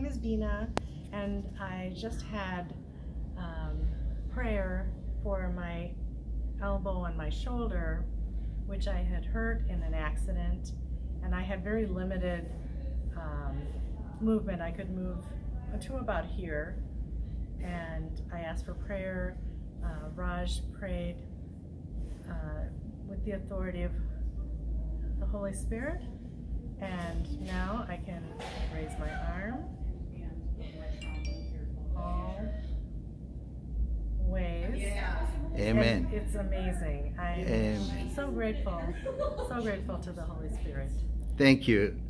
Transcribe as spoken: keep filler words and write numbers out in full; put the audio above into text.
is Bina, and I just had um, prayer for my elbow and my shoulder, which I had hurt in an accident, and I had very limited um, movement. I could move to about here, and I asked for prayer. Uh, Raj prayed uh, with the authority of the Holy Spirit, and now I can raise my arm all ways. Amen. And it's amazing. I'm Amen. so grateful, so grateful to the Holy Spirit. Thank you.